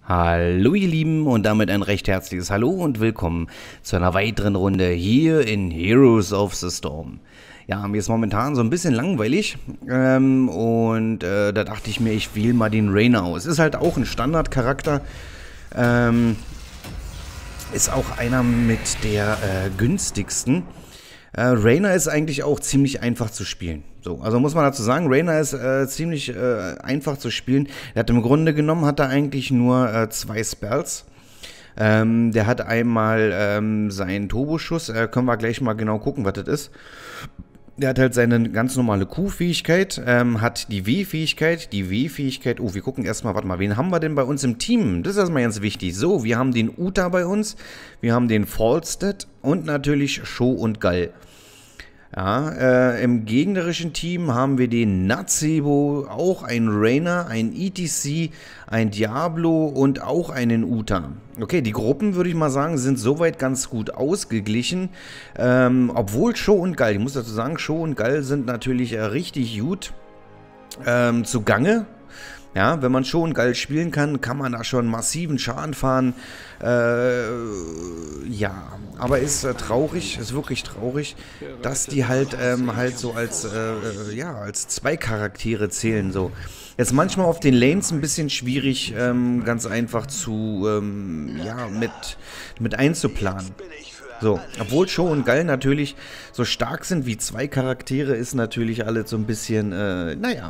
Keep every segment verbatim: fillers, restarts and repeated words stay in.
Hallo ihr Lieben und damit ein recht herzliches Hallo und willkommen zu einer weiteren Runde hier in Heroes of the Storm. Ja, mir ist momentan so ein bisschen langweilig ähm, und äh, da dachte ich mir, ich wähle mal den Rainer aus. Ist halt auch ein Standardcharakter, ähm, ist auch einer mit der äh, günstigsten. Äh, Rainer ist eigentlich auch ziemlich einfach zu spielen. So, also muss man dazu sagen, Rainer ist äh, ziemlich äh, einfach zu spielen. Er hat im Grunde genommen hat er eigentlich nur äh, zwei Spells. Ähm, der hat einmal ähm, seinen Turboschuss, äh, können wir gleich mal genau gucken, was das ist. Der hat halt seine ganz normale Q-Fähigkeit, ähm, hat die W-Fähigkeit, die W-Fähigkeit, oh, wir gucken erstmal, warte mal, wen haben wir denn bei uns im Team? Das ist erstmal ganz wichtig. So, wir haben den Uta bei uns, wir haben den Falstad und natürlich Sho und Gall. Ja, äh, im gegnerischen Team haben wir den Natsebo, auch ein Rainer, ein E T C, ein Diablo und auch einen Uta. Okay, die Gruppen, würde ich mal sagen, sind soweit ganz gut ausgeglichen. Ähm, obwohl Sho und Gall, ich muss dazu sagen, Sho und Gall sind natürlich äh, richtig gut ähm, zugange. Ja, wenn man Sho und Gall spielen kann, kann man da schon massiven Schaden fahren. Äh, ja, aber ist äh, traurig, ist wirklich traurig, dass die halt ähm, halt so als äh, ja als zwei Charaktere zählen. So, jetzt manchmal auf den Lanes ein bisschen schwierig, ähm, ganz einfach zu ähm, ja mit mit einzuplanen. So, obwohl Sho und Gall natürlich so stark sind wie zwei Charaktere, ist natürlich alles so ein bisschen äh, naja.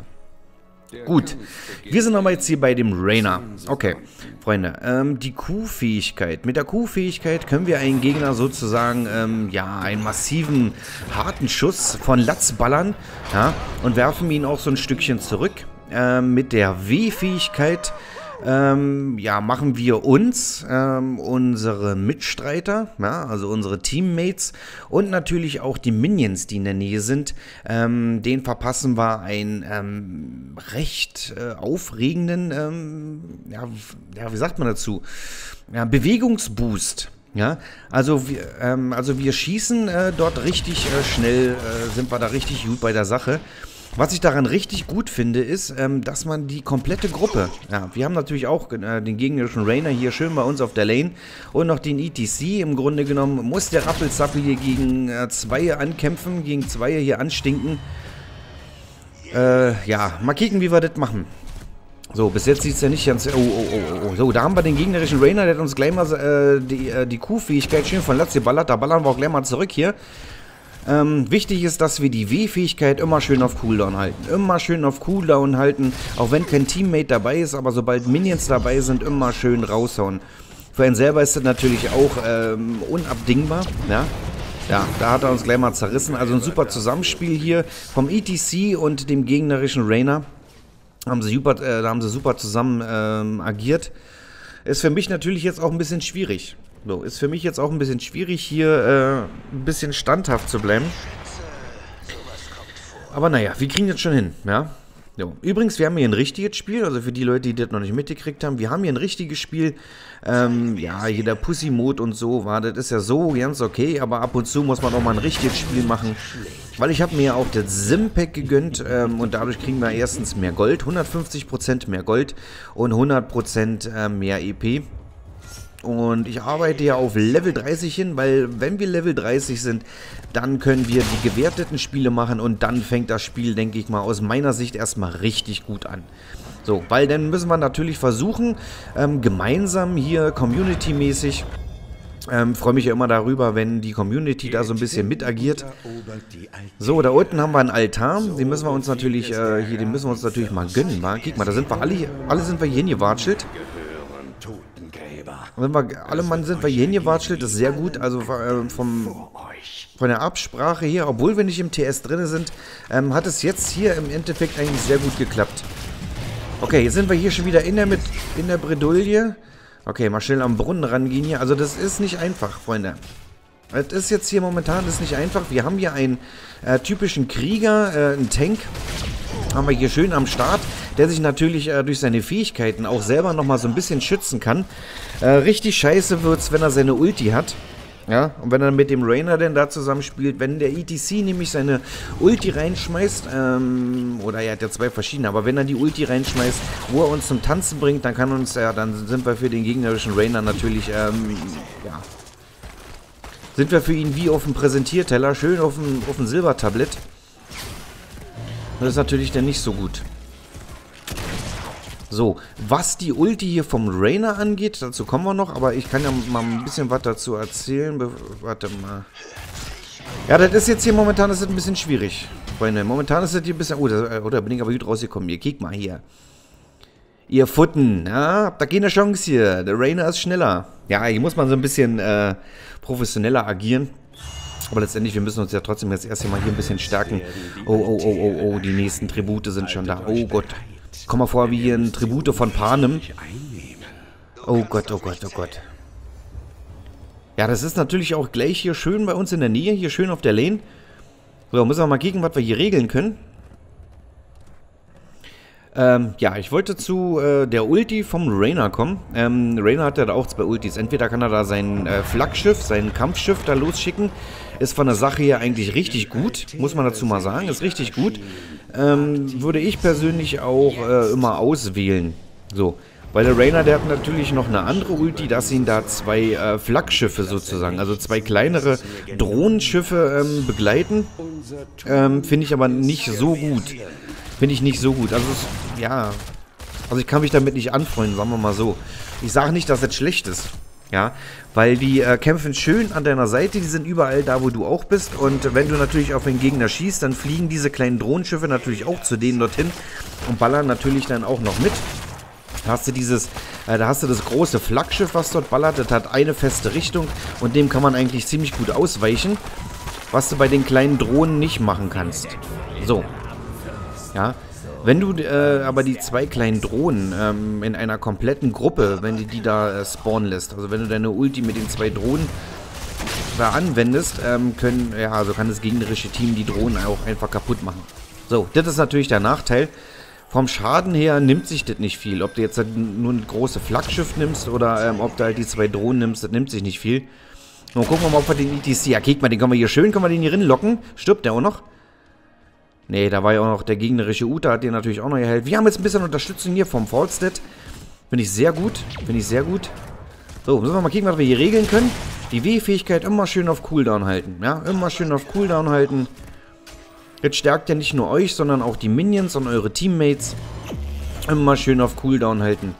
Gut, wir sind aber jetzt hier bei dem Rainer. Okay, Freunde, ähm, die Q-Fähigkeit. Mit der Q-Fähigkeit können wir einen Gegner sozusagen, ähm, ja, einen massiven, harten Schuss von Latz ballern, ja, und werfen ihn auch so ein Stückchen zurück. Ähm, mit der W-Fähigkeit, ähm, ja, machen wir uns, ähm, unsere Mitstreiter, ja, also unsere Teammates und natürlich auch die Minions, die in der Nähe sind, ähm, denen verpassen wir einen ähm, recht äh, aufregenden, ähm, ja, ja, wie sagt man dazu, ja, Bewegungsboost. Ja, also wir, ähm, also wir schießen äh, dort richtig äh, schnell, äh, sind wir da richtig gut bei der Sache. Was ich daran richtig gut finde, ist, ähm, dass man die komplette Gruppe, ja, wir haben natürlich auch äh, den gegnerischen Rainer hier schön bei uns auf der Lane und noch den E T C. Im Grunde genommen muss der Rappelzappel hier gegen äh, Zweier ankämpfen, gegen Zweier hier anstinken. Äh, ja, mal kicken, wie wir das machen. So, bis jetzt sieht es ja nicht ganz... Oh, oh, oh, oh. So, da haben wir den gegnerischen Rainer, der hat uns gleich mal äh, die, äh, die Q-Fähigkeit schön von Latz geballert. Da ballern wir auch gleich mal zurück hier. Ähm, wichtig ist, dass wir die W-Fähigkeit immer schön auf Cooldown halten. Immer schön auf Cooldown halten, auch wenn kein Teammate dabei ist, aber sobald Minions dabei sind, immer schön raushauen. Für einen selber ist das natürlich auch ähm, unabdingbar, ja. Ja, da hat er uns gleich mal zerrissen. Also ein super Zusammenspiel hier vom E T C und dem gegnerischen Rainer. Haben sie super, äh, da haben sie super zusammen ähm, agiert. Ist für mich natürlich jetzt auch ein bisschen schwierig. So, ist für mich jetzt auch ein bisschen schwierig, hier äh, ein bisschen standhaft zu bleiben. Aber naja, wir kriegen das schon hin, ja. So. Übrigens, wir haben hier ein richtiges Spiel, also für die Leute, die das noch nicht mitgekriegt haben, wir haben hier ein richtiges Spiel. Ähm, ja, hier der Pussy-Mode und so, war das ist ja so ganz okay, aber ab und zu muss man auch mal ein richtiges Spiel machen. Weil ich habe mir ja auch das Sim-Pack gegönnt ähm, und dadurch kriegen wir erstens mehr Gold, hundertfünfzig Prozent mehr Gold und hundert Prozent äh, mehr E P. Und ich arbeite ja auf Level dreißig hin, weil wenn wir Level dreißig sind, dann können wir die gewerteten Spiele machen und dann fängt das Spiel, denke ich mal, aus meiner Sicht erstmal richtig gut an. So, weil dann müssen wir natürlich versuchen, ähm, gemeinsam hier Community-mäßig, ähm, freue mich ja immer darüber, wenn die Community da so ein bisschen mit agiert. So, da unten haben wir einen Altar, den müssen wir uns natürlich, äh, hier, den müssen wir uns natürlich mal gönnen, mal. Guck mal, da sind wir alle, alle sind wir hier hingewatschelt. Wenn wir, alle Mann sind wir hier hingewatschelt, das ist sehr gut, also äh, vom, von der Absprache hier, obwohl wir nicht im T S drin sind, ähm, hat es jetzt hier im Endeffekt eigentlich sehr gut geklappt. Okay, jetzt sind wir hier schon wieder in der, mit, in der Bredouille. Okay, mal schnell am Brunnen rangehen hier, also das ist nicht einfach, Freunde. Das ist jetzt hier momentan, das ist nicht einfach. Wir haben hier einen äh, typischen Krieger, äh, einen Tank, haben wir hier schön am Start, der sich natürlich äh, durch seine Fähigkeiten auch selber nochmal so ein bisschen schützen kann. Äh, richtig scheiße wird's, wenn er seine Ulti hat. Ja, und wenn er mit dem Rainer denn da zusammenspielt, wenn der E T C nämlich seine Ulti reinschmeißt, ähm, oder er hat ja zwei verschiedene, aber wenn er die Ulti reinschmeißt, wo er uns zum Tanzen bringt, dann kann uns, ja, dann sind wir für den gegnerischen Rainer natürlich, ähm, ja, sind wir für ihn wie auf dem Präsentierteller, schön auf dem, auf dem Silbertablett. Das ist natürlich dann nicht so gut. So, was die Ulti hier vom Rainer angeht, dazu kommen wir noch, aber ich kann ja mal ein bisschen was dazu erzählen. Be warte mal. Ja, das ist jetzt hier momentan, das ist ein bisschen schwierig, Freunde. Momentan ist das hier ein bisschen... Oh, da, oh, da bin ich aber gut rausgekommen. Ihr kick mal hier. Ihr Futten, ja, habt da keine Chance hier. Der Rainer ist schneller. Ja, hier muss man so ein bisschen äh, professioneller agieren. Aber letztendlich, wir müssen uns ja trotzdem jetzt erst mal hier ein bisschen stärken. Oh, oh, oh, oh, oh, die nächsten Tribute sind schon da. Oh Gott. Komm mal vor wie hier ein Tribute von Panem. Oh Gott, oh Gott, oh Gott. Ja, das ist natürlich auch gleich hier schön bei uns in der Nähe. Hier schön auf der Lane. So, müssen wir mal gucken, was wir hier regeln können. Ähm, ja, ich wollte zu äh, der Ulti vom Rainer kommen. Ähm, Rainer hat ja da auch zwei Ultis. Entweder kann er da sein äh, Flaggschiff, sein Kampfschiff da losschicken. Ist von der Sache her eigentlich richtig gut, muss man dazu mal sagen. Ist richtig gut. Ähm, würde ich persönlich auch äh, immer auswählen. So, weil der Rainer, der hat natürlich noch eine andere Ulti, dass ihn da zwei äh, Flaggschiffe sozusagen, also zwei kleinere Drohnenschiffe ähm, begleiten. Ähm, finde ich aber nicht so gut. Finde ich nicht so gut. Also, es, ja, also ich kann mich damit nicht anfreunden, sagen wir mal so. Ich sage nicht, dass das schlecht ist. Ja, weil die äh, kämpfen schön an deiner Seite, die sind überall da, wo du auch bist. Und wenn du natürlich auf den Gegner schießt, dann fliegen diese kleinen Drohnenschiffe natürlich auch zu denen dorthin und ballern natürlich dann auch noch mit. Da hast du dieses, äh, da hast du das große Flaggschiff, was dort ballert. Das hat eine feste Richtung und dem kann man eigentlich ziemlich gut ausweichen, was du bei den kleinen Drohnen nicht machen kannst. So. Ja. Wenn du äh, aber die zwei kleinen Drohnen ähm, in einer kompletten Gruppe, wenn du die da äh, spawnen lässt, also wenn du deine Ulti mit den zwei Drohnen da anwendest, ähm, können, ja, also kann das gegnerische Team die Drohnen auch einfach kaputt machen. So, das ist natürlich der Nachteil. Vom Schaden her nimmt sich das nicht viel. Ob du jetzt halt nur ein großes Flaggschiff nimmst oder ähm, ob du halt die zwei Drohnen nimmst, das nimmt sich nicht viel. Nun gucken wir mal, ob wir den E T C, ja, guck mal, den können wir hier schön, können wir den hier rinlocken. Stirbt der auch noch? Nee, da war ja auch noch der gegnerische Uta, hat den natürlich auch noch erhellt. Wir haben jetzt ein bisschen Unterstützung hier vom Falstad. Finde ich sehr gut. Finde ich sehr gut. So, müssen wir mal gucken, was wir hier regeln können. Die W-Fähigkeit immer schön auf Cooldown halten. Ja, immer schön auf Cooldown halten. Jetzt stärkt ja nicht nur euch, sondern auch die Minions und eure Teammates. Immer schön auf Cooldown halten.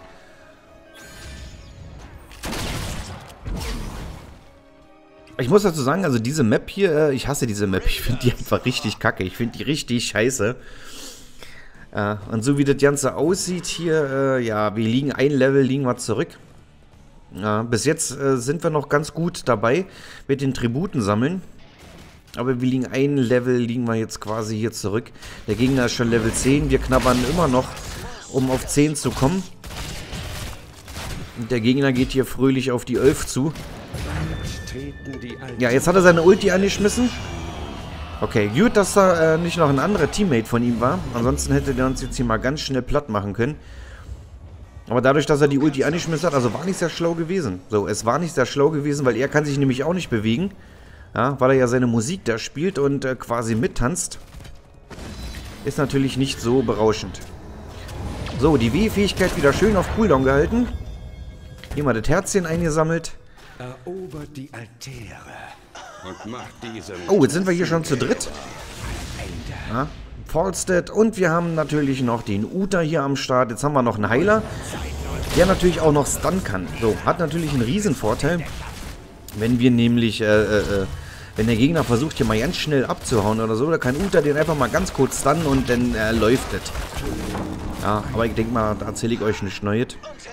Ich muss dazu sagen, also diese Map hier, äh, ich hasse diese Map. Ich finde die einfach richtig kacke. Ich finde die richtig scheiße. Äh, und so wie das Ganze aussieht hier, äh, ja, wir liegen ein Level, liegen wir zurück. Ja, bis jetzt äh, sind wir noch ganz gut dabei mit den Tributen sammeln. Aber wir liegen ein Level, liegen wir jetzt quasi hier zurück. Der Gegner ist schon Level zehn. Wir knabbern immer noch, um auf zehn zu kommen. Und der Gegner geht hier fröhlich auf die elf zu. Ja, jetzt hat er seine Ulti angeschmissen. Okay, gut, dass da äh, nicht noch ein anderer Teammate von ihm war. Ansonsten hätte der uns jetzt hier mal ganz schnell platt machen können. Aber dadurch, dass er die Ulti angeschmissen hat, also war nicht sehr schlau gewesen. So, es war nicht sehr schlau gewesen, weil er kann sich nämlich auch nicht bewegen. Ja, weil er ja seine Musik da spielt und äh, quasi mittanzt. Ist natürlich nicht so berauschend. So, die W-Fähigkeit wieder schön auf Cooldown gehalten. Hier mal das Herzchen eingesammelt. Erobert die Altäre und macht diesen... Oh, jetzt sind wir hier schon zu dritt. Ja, Falstad und wir haben natürlich noch den Uta hier am Start. Jetzt haben wir noch einen Heiler, der natürlich auch noch Stun kann. So, hat natürlich einen riesen Vorteil, wenn wir nämlich, äh, äh, wenn der Gegner versucht hier mal ganz schnell abzuhauen oder so, da kann Uta den einfach mal ganz kurz stunnen und dann äh, läuft es. Ja, aber ich denke mal, da erzähle ich euch nicht Neues.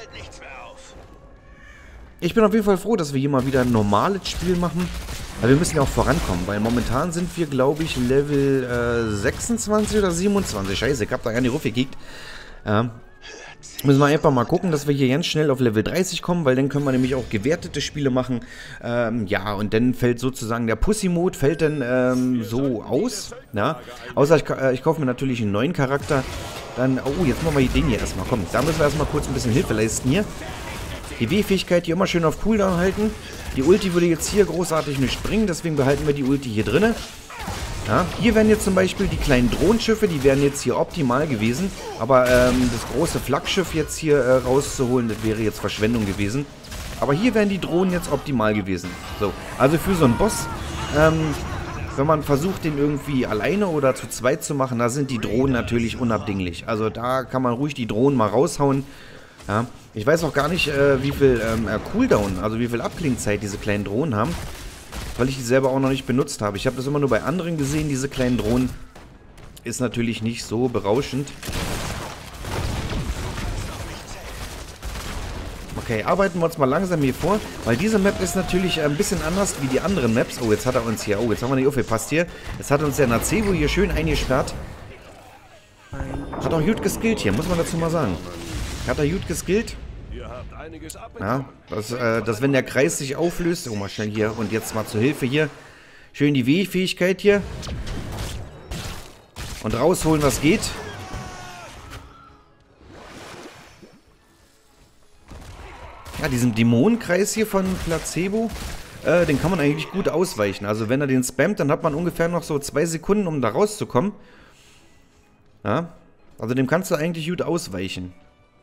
Ich bin auf jeden Fall froh, dass wir hier mal wieder ein normales Spiel machen. Aber wir müssen ja auch vorankommen, weil momentan sind wir, glaube ich, Level äh, sechsundzwanzig oder siebenundzwanzig. Scheiße, ich habe da gar nicht raufgekickt. Ja. Müssen wir einfach mal gucken, dass wir hier ganz schnell auf Level dreißig kommen, weil dann können wir nämlich auch gewertete Spiele machen. Ähm, ja, und dann fällt sozusagen der Pussy-Mode fällt dann ähm, so aus. Ja? Außer ich, äh, ich kaufe mir natürlich einen neuen Charakter. Dann, oh, jetzt machen wir den hier erstmal. Komm, da müssen wir erstmal kurz ein bisschen Hilfe leisten hier. Die W-Fähigkeit hier immer schön auf Cooldown halten. Die Ulti würde jetzt hier großartig nicht bringen, deswegen behalten wir die Ulti hier drinne. Ja, hier wären jetzt zum Beispiel die kleinen Drohnenschiffe, die wären jetzt hier optimal gewesen. Aber ähm, das große Flaggschiff jetzt hier äh, rauszuholen, das wäre jetzt Verschwendung gewesen. Aber hier wären die Drohnen jetzt optimal gewesen. So, also für so einen Boss, ähm, wenn man versucht, den irgendwie alleine oder zu zweit zu machen, da sind die Drohnen natürlich unabdinglich. Also da kann man ruhig die Drohnen mal raushauen. Ja, ich weiß auch gar nicht, äh, wie viel ähm, Cooldown, also wie viel Abklingzeit diese kleinen Drohnen haben. Weil ich die selber auch noch nicht benutzt habe. Ich habe das immer nur bei anderen gesehen, diese kleinen Drohnen. Ist natürlich nicht so berauschend. Okay, arbeiten wir uns mal langsam hier vor, weil diese Map ist natürlich ein bisschen anders wie die anderen Maps. Oh, jetzt hat er uns hier, oh, jetzt haben wir nicht aufgepasst hier. Jetzt hat uns der Nacebo hier schön eingesperrt. Hat auch gut geskillt hier, muss man dazu mal sagen. Hat er gut geskillt. Ja, dass, äh, dass wenn der Kreis sich auflöst, oh mal schnell hier und jetzt mal zur Hilfe hier, schön die W-Fähigkeit hier und rausholen, was geht. Ja, diesen Dämonenkreis hier von Placebo, äh, den kann man eigentlich gut ausweichen. Also wenn er den spammt, dann hat man ungefähr noch so zwei Sekunden, um da rauszukommen. Ja, also dem kannst du eigentlich gut ausweichen.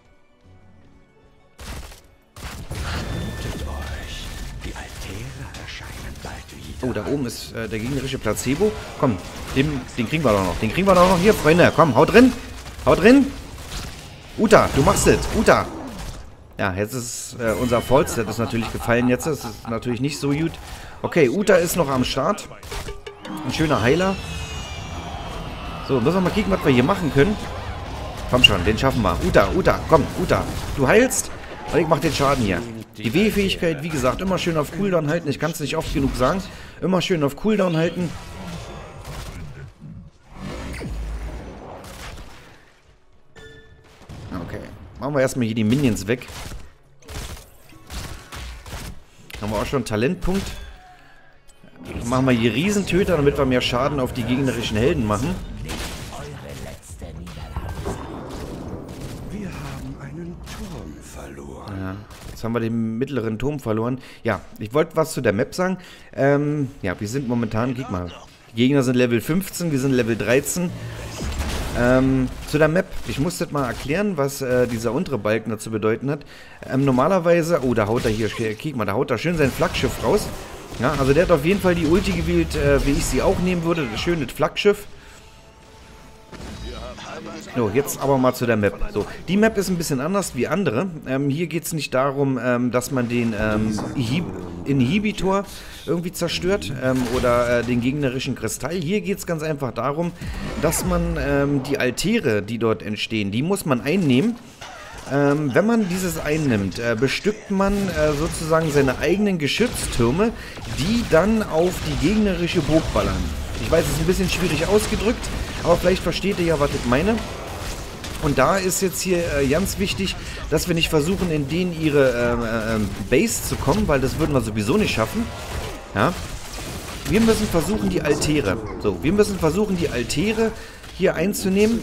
Oh, da oben ist äh, der gegnerische Placebo. Komm, den, den kriegen wir doch noch. Den kriegen wir doch noch hier, Freunde. Komm, haut drin. Haut drin. Uta, du machst es. Uta. Ja, jetzt ist äh, unser Fallset ist natürlich gefallen jetzt. Das ist natürlich nicht so gut. Okay, Uta ist noch am Start. Ein schöner Heiler. So, müssen wir mal kicken, was wir hier machen können. Komm schon, den schaffen wir. Uta, Uta, komm, Uta. Du heilst und ich mach den Schaden hier. Die W-Fähigkeit, wie gesagt, immer schön auf Cooldown halten. Ich kann es nicht oft genug sagen. Immer schön auf Cooldown halten. Okay. Machen wir erstmal hier die Minions weg. Haben wir auch schon einen Talentpunkt. Machen wir hier Riesentöter, damit wir mehr Schaden auf die gegnerischen Helden machen. Wir haben einen Turm verloren. Ja, jetzt haben wir den mittleren Turm verloren. Ja, ich wollte was zu der Map sagen. Ähm, ja, wir sind momentan, guck mal, die Gegner sind Level fünfzehn, wir sind Level dreizehn. Ähm, zu der Map, ich muss das mal erklären, was äh, dieser untere Balken dazu bedeuten hat. Ähm, normalerweise, oh, da haut er hier, guck mal, da haut er schön sein Flaggschiff raus. Ja, also der hat auf jeden Fall die Ulti gewählt, äh, wie ich sie auch nehmen würde, das schöne Flaggschiff. So, jetzt aber mal zu der Map. So, die Map ist ein bisschen anders wie andere. Ähm, hier geht es nicht darum, ähm, dass man den ähm, Inhibitor irgendwie zerstört ähm, oder äh, den gegnerischen Kristall. Hier geht es ganz einfach darum, dass man ähm, die Altäre, die dort entstehen, die muss man einnehmen. Ähm, wenn man dieses einnimmt, äh, bestückt man äh, sozusagen seine eigenen Geschütztürme, die dann auf die gegnerische Burg ballern. Ich weiß, es ist ein bisschen schwierig ausgedrückt, aber vielleicht versteht ihr ja, was ich meine. Und da ist jetzt hier äh, ganz wichtig, dass wir nicht versuchen, in denen ihre äh, äh, Base zu kommen, weil das würden wir sowieso nicht schaffen. Ja? Wir müssen versuchen, die Altäre. So, wir müssen versuchen, die Altäre hier einzunehmen,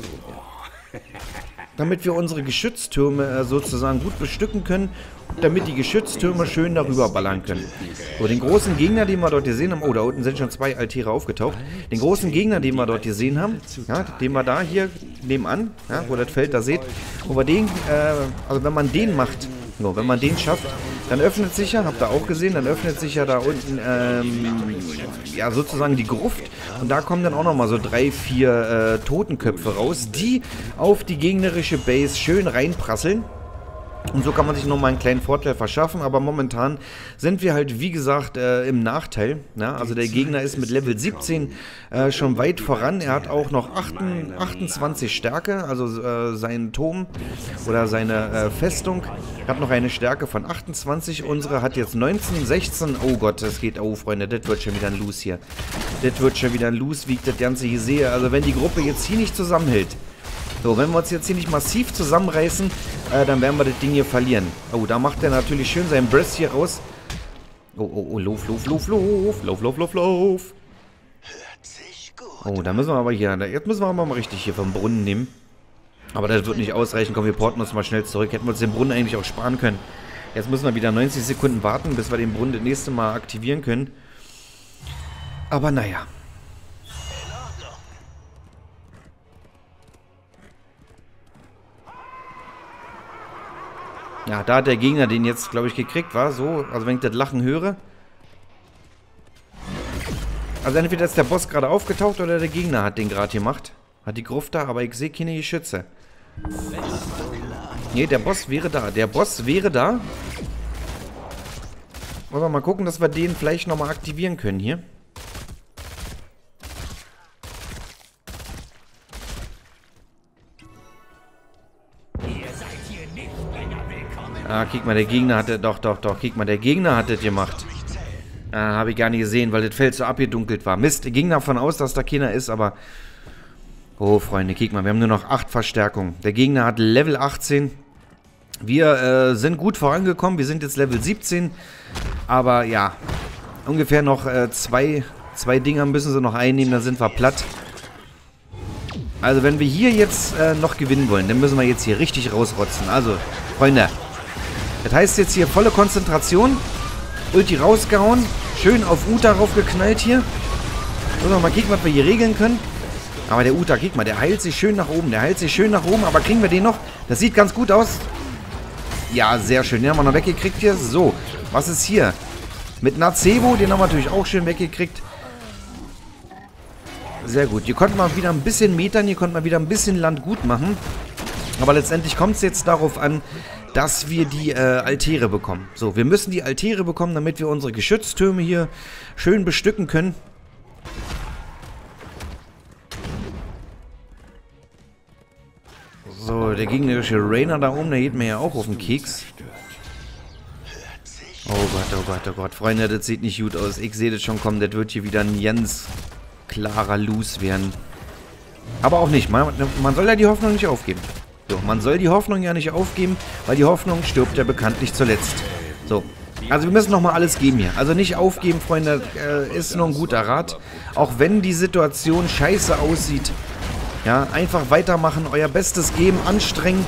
damit wir unsere Geschütztürme äh, sozusagen gut bestücken können, damit die Geschütztürme schön darüber ballern können. So, den großen Gegner, den wir dort gesehen haben, oh, da unten sind schon zwei Altäre aufgetaucht. Den großen Gegner, den wir dort gesehen haben, ja, den wir da hier nebenan, ja, wo das Feld da seht, wo wir den, äh, also wenn man den macht, so, wenn man den schafft, dann öffnet sich ja, habt ihr auch gesehen, dann öffnet sich ja da unten, ähm, ja, sozusagen die Gruft. Und da kommen dann auch nochmal so drei, vier äh, Totenköpfe raus, die auf die gegnerische Base schön reinprasseln. Und so kann man sich nochmal einen kleinen Vorteil verschaffen, aber momentan sind wir halt, wie gesagt, äh, im Nachteil. Ja? Also der Gegner ist mit Level siebzehn äh, schon weit voran. Er hat auch noch achtundzwanzig Stärke, also äh, sein Turm oder seine äh, Festung hat noch eine Stärke von achtundzwanzig. Unsere hat jetzt neunzehn, sechzehn. Oh Gott, das geht, oh Freunde, das wird schon wieder ein Los hier. Das wird schon wieder ein Los, wie ich das Ganze hier sehe. Also wenn die Gruppe jetzt hier nicht zusammenhält, so, wenn wir uns jetzt hier nicht massiv zusammenreißen, äh, dann werden wir das Ding hier verlieren. Oh, da macht er natürlich schön seinen Breath hier raus. Oh, oh, oh, lauf, lauf, lauf, lauf, lauf, lauf, lauf, lauf. Oh, da müssen wir aber hier, jetzt müssen wir aber mal richtig hier vom Brunnen nehmen. Aber das wird nicht ausreichen. Komm, wir porten uns mal schnell zurück. Hätten wir uns den Brunnen eigentlich auch sparen können. Jetzt müssen wir wieder neunzig Sekunden warten, bis wir den Brunnen das nächste Mal aktivieren können. Aber naja. Ja, da hat der Gegner den jetzt, glaube ich, gekriegt, war so. Also wenn ich das Lachen höre. Also entweder ist der Boss gerade aufgetaucht oder der Gegner hat den gerade gemacht. Hat die Gruft da, aber ich sehe keine Geschütze. Ne, der Boss wäre da. Der Boss wäre da. Wollen wir mal gucken, dass wir den vielleicht nochmal aktivieren können hier. Ah, guck mal, der Gegner hatte... Doch, doch, doch. Guck mal, der Gegner hat das gemacht. Ah, habe ich gar nicht gesehen, weil das Feld so abgedunkelt war. Mist, ging davon aus, dass da keiner ist, aber... Oh, Freunde, guck mal, wir haben nur noch acht Verstärkungen. Der Gegner hat Level achtzehn. Wir äh, sind gut vorangekommen. Wir sind jetzt Level siebzehn. Aber ja, ungefähr noch äh, zwei, zwei Dinger müssen sie noch einnehmen, dann sind wir platt. Also wenn wir hier jetzt äh, noch gewinnen wollen, dann müssen wir jetzt hier richtig rausrotzen. Also, Freunde, das heißt jetzt hier volle Konzentration. Ulti rausgehauen. Schön auf Uta raufgeknallt hier. Müssen wir mal kicken, was wir hier regeln können. Aber der Uta, kick mal, der heilt sich schön nach oben. Der heilt sich schön nach oben, aber kriegen wir den noch? Das sieht ganz gut aus. Ja, sehr schön. Den haben wir noch weggekriegt hier. So, was ist hier? Mit Nacebo, den haben wir natürlich auch schön weggekriegt. Sehr gut. Hier konnten wir wieder ein bisschen metern, hier konnten wir wieder ein bisschen Land gut machen. Aber letztendlich kommt es jetzt darauf an, dass wir die äh, Altäre bekommen. So, wir müssen die Altäre bekommen, damit wir unsere Geschütztürme hier schön bestücken können. So, der gegnerische Rainer da oben, der geht mir ja auch auf den Keks. Oh Gott, oh Gott, oh Gott. Freunde, das sieht nicht gut aus. Ich sehe das schon kommen. Das wird hier wieder ein ganz klarer Lose werden. Aber auch nicht. Man, man soll ja die Hoffnung nicht aufgeben. So, man soll die Hoffnung ja nicht aufgeben, weil die Hoffnung stirbt ja bekanntlich zuletzt. So, also wir müssen nochmal alles geben hier. Also nicht aufgeben, Freunde, äh, ist nur ein guter Rat. Auch wenn die Situation scheiße aussieht. Ja, einfach weitermachen, euer Bestes geben, anstrengen.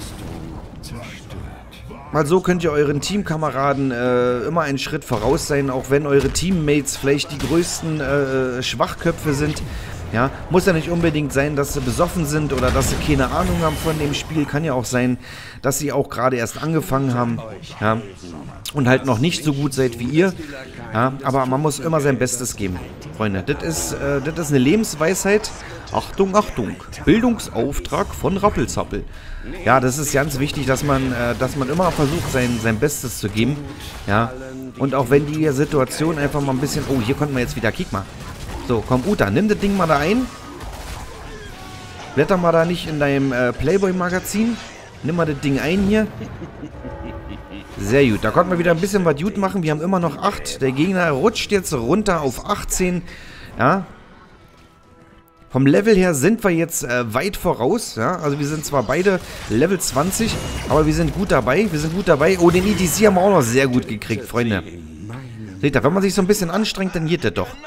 Mal so könnt ihr euren Teamkameraden äh, immer einen Schritt voraus sein, auch wenn eure Teammates vielleicht die größten äh, Schwachköpfe sind. Ja, muss ja nicht unbedingt sein, dass sie besoffen sind oder dass sie keine Ahnung haben von dem Spiel. Kann ja auch sein, dass sie auch gerade erst angefangen haben. Ja, und halt noch nicht so gut seid wie ihr. Ja, aber man muss immer sein Bestes geben, Freunde. Das ist, äh, das ist eine Lebensweisheit. Achtung, Achtung. Bildungsauftrag von Rappelzappel. Ja, das ist ganz wichtig, dass man, äh, dass man immer versucht, sein, sein Bestes zu geben. Ja, und auch wenn die Situation einfach mal ein bisschen... Oh, hier konnten wir jetzt wieder... Kick mal. So, komm, Uta, nimm das Ding mal da ein. Blätter mal da nicht in deinem äh, Playboy-Magazin. Nimm mal das Ding ein hier. Sehr gut, da konnten wir wieder ein bisschen was gut machen. Wir haben immer noch acht. Der Gegner rutscht jetzt runter auf achtzehn. Ja. Vom Level her sind wir jetzt äh, weit voraus. Ja. Also wir sind zwar beide Level zwanzig, aber wir sind gut dabei. Wir sind gut dabei. Oh, den E T C haben wir auch noch sehr gut gekriegt, Freunde. Seht ihr, wenn man sich so ein bisschen anstrengt, dann geht das doch.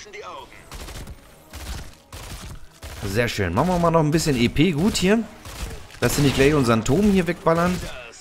Sehr schön. Machen wir mal noch ein bisschen E P gut hier. Dass sie nicht gleich unseren Turm hier wegballern.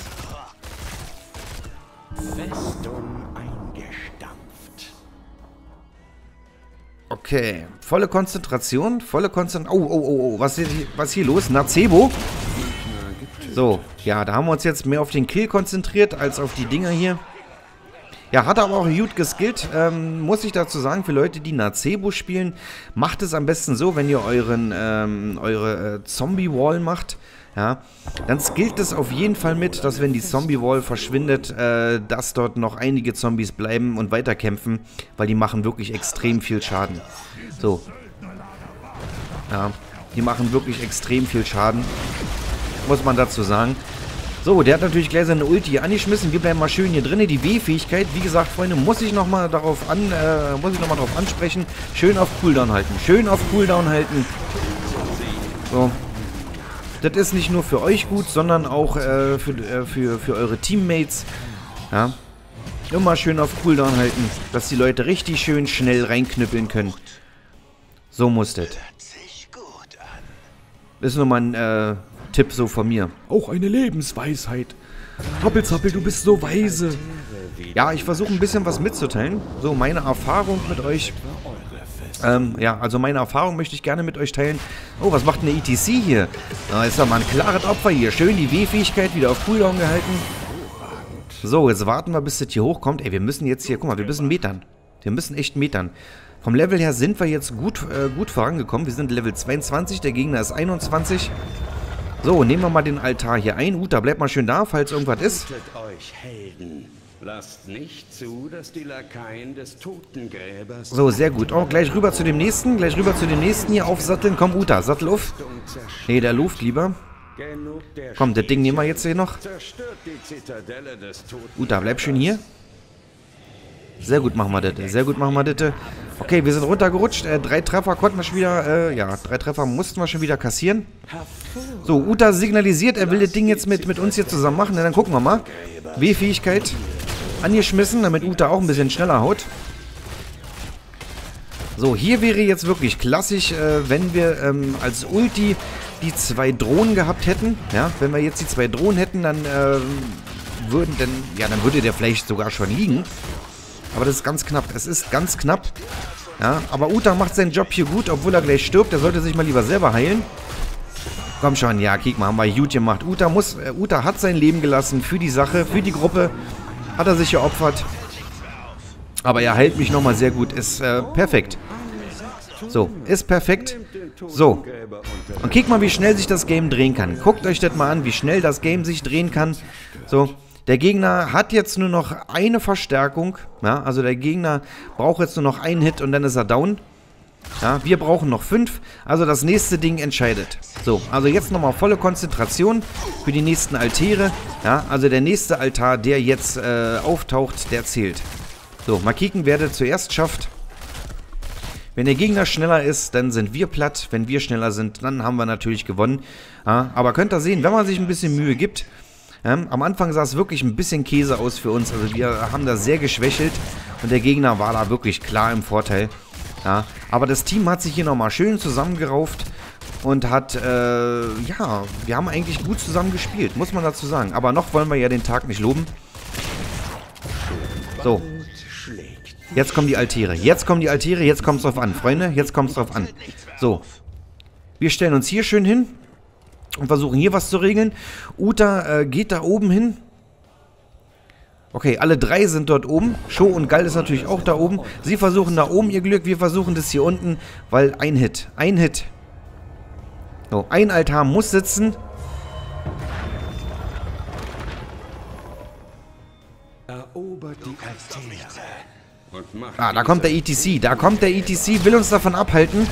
Okay. Volle Konzentration. Volle Konzentration. Oh, oh, oh, oh. Was ist hier, was ist hier los? Nacebo. So. Ja, da haben wir uns jetzt mehr auf den Kill konzentriert, als auf die Dinger hier. Ja, hat aber auch gut geskillt, ähm, muss ich dazu sagen, für Leute, die Nacebo spielen, macht es am besten so, wenn ihr euren, ähm, eure äh, Zombie-Wall macht, ja, dann skillt es auf jeden Fall mit, dass wenn die Zombie-Wall verschwindet, äh, dass dort noch einige Zombies bleiben und weiterkämpfen, weil die machen wirklich extrem viel Schaden. So. Ja, die machen wirklich extrem viel Schaden, muss man dazu sagen. So, der hat natürlich gleich seine Ulti hier angeschmissen. Wir bleiben mal schön hier drin. Die W-Fähigkeit, wie gesagt, Freunde, muss ich nochmal darauf an, äh, muss ich noch mal darauf ansprechen. Schön auf Cooldown halten. Schön auf Cooldown halten. So. Das ist nicht nur für euch gut, sondern auch äh, für, äh, für, für eure Teammates. Ja. Immer schön auf Cooldown halten, dass die Leute richtig schön schnell reinknüppeln können. So muss das. Das ist nur mal ein äh, Tipp so von mir. Auch eine Lebensweisheit. Rappelzappel, du bist so weise. Ja, ich versuche ein bisschen was mitzuteilen. So, meine Erfahrung mit euch. Ähm, ja, also meine Erfahrung möchte ich gerne mit euch teilen. Oh, was macht eine E T C hier? Da ist doch mal ein klares Opfer hier. Schön die W-Fähigkeit wieder auf Cooldown gehalten. So, jetzt warten wir, bis das hier hochkommt. Ey, wir müssen jetzt hier, guck mal, wir müssen metern. Wir müssen echt metern. Vom Level her sind wir jetzt gut, äh, gut vorangekommen. Wir sind Level zweiundzwanzig, der Gegner ist einundzwanzig. So, nehmen wir mal den Altar hier ein. Uta, bleib mal schön da, falls irgendwas ist. Euch Helden. Lasst nicht zu, dass die Lakaien des Totengräbers... So, sehr gut. Oh, gleich rüber zu dem nächsten. Gleich rüber zu dem nächsten hier aufsatteln. Komm, Uta, sattel auf. Nee, der Luft lieber. Komm, das Ding nehmen wir jetzt hier noch. Uta, bleib schön hier. Sehr gut machen wir das. Sehr gut machen wir das. Okay, wir sind runtergerutscht. Äh, drei Treffer konnten wir schon wieder... Äh, ja, drei Treffer mussten wir schon wieder kassieren. So, Uta signalisiert, er will das Ding jetzt mit, mit uns hier zusammen machen. Na, dann gucken wir mal. W-Fähigkeit angeschmissen, damit Uta auch ein bisschen schneller haut. So, hier wäre jetzt wirklich klassisch, äh, wenn wir ähm, als Ulti die zwei Drohnen gehabt hätten. Ja, wenn wir jetzt die zwei Drohnen hätten, dann äh, würden, dann, ja, dann würde der vielleicht sogar schon liegen. Aber das ist ganz knapp. Es ist ganz knapp. Ja, aber Uta macht seinen Job hier gut, obwohl er gleich stirbt. Er sollte sich mal lieber selber heilen. Komm schon, ja, kick mal, haben wir gut gemacht. Uta muss, äh, Uta hat sein Leben gelassen für die Sache, für die Gruppe. Hat er sich geopfert. Aber er heilt mich nochmal sehr gut. Ist äh, perfekt. So, ist perfekt. So. Und kick mal, wie schnell sich das Game drehen kann. Guckt euch das mal an, wie schnell das Game sich drehen kann. So. Der Gegner hat jetzt nur noch eine Verstärkung. Ja, also der Gegner braucht jetzt nur noch einen Hit und dann ist er down. Ja, wir brauchen noch fünf. Also das nächste Ding entscheidet. So, also jetzt nochmal volle Konzentration für die nächsten Altäre. Ja, also der nächste Altar, der jetzt äh, auftaucht, der zählt. So, mal kicken, wer der zuerst schafft. Wenn der Gegner schneller ist, dann sind wir platt. Wenn wir schneller sind, dann haben wir natürlich gewonnen. Ja, aber könnt ihr sehen, wenn man sich ein bisschen Mühe gibt. Ähm, am Anfang sah es wirklich ein bisschen Käse aus für uns. Also wir haben da sehr geschwächelt. Und der Gegner war da wirklich klar im Vorteil. Ja, aber das Team hat sich hier nochmal schön zusammengerauft. Und hat, äh, ja, wir haben eigentlich gut zusammen gespielt, muss man dazu sagen. Aber noch wollen wir ja den Tag nicht loben. So. Jetzt kommen die Altäre. Jetzt kommen die Altäre, jetzt kommt es drauf an. Freunde, jetzt kommt es drauf an. So. Wir stellen uns hier schön hin. Und versuchen hier was zu regeln. Uta äh, geht da oben hin. Okay, alle drei sind dort oben. Sho und Gall ist natürlich auch da oben. Sie versuchen da oben ihr Glück. Wir versuchen das hier unten. Weil ein Hit. Ein Hit. So, ein Altar muss sitzen. Erobert die Altäre. Ah, da kommt der E T C. Da kommt der E T C. Will uns davon abhalten.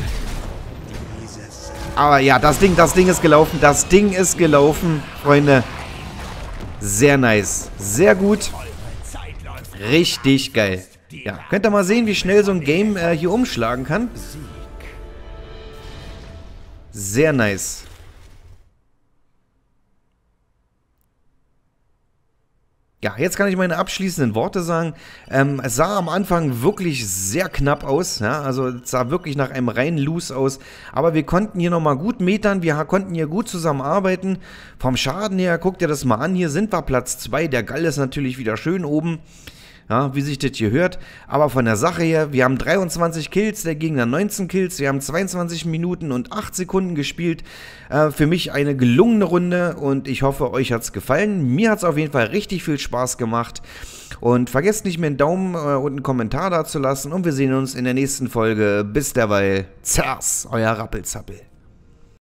Aber ja, das Ding, das Ding ist gelaufen. Das Ding ist gelaufen, Freunde. Sehr nice. Sehr gut. Richtig geil. Ja, könnt ihr mal sehen, wie schnell so ein Game äh, hier umschlagen kann. Sehr nice. Ja, jetzt kann ich meine abschließenden Worte sagen. Ähm, es sah am Anfang wirklich sehr knapp aus. Ja? Also es sah wirklich nach einem reinen Lose aus. Aber wir konnten hier nochmal gut metern. Wir konnten hier gut zusammenarbeiten. Vom Schaden her, guckt ihr das mal an. Hier sind wir Platz zwei. Der Gall ist natürlich wieder schön oben. Ja, wie sich das hier hört. Aber von der Sache her, wir haben dreiundzwanzig Kills, der Gegner neunzehn Kills. Wir haben zweiundzwanzig Minuten und acht Sekunden gespielt. Äh, für mich eine gelungene Runde und ich hoffe, euch hat es gefallen. Mir hat es auf jeden Fall richtig viel Spaß gemacht. Und vergesst nicht, mir einen Daumen äh, und einen Kommentar da zu lassen. Und wir sehen uns in der nächsten Folge. Bis derweil. Zers, euer Rappelzappel.